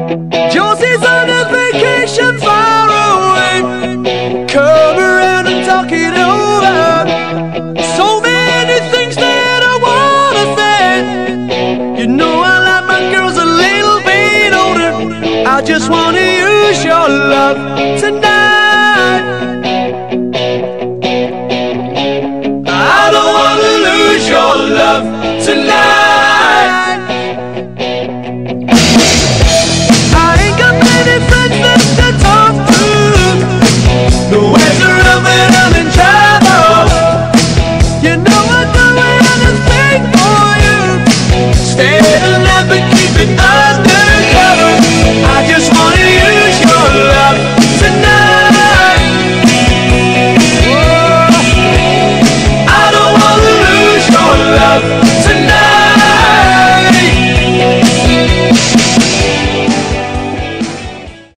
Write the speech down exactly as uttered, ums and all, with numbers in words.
Josie's on a vacation far away. Come around and talk it over. So many things that I wanna say. You know I like my girls a little bit older. I just wanna use your love tonight.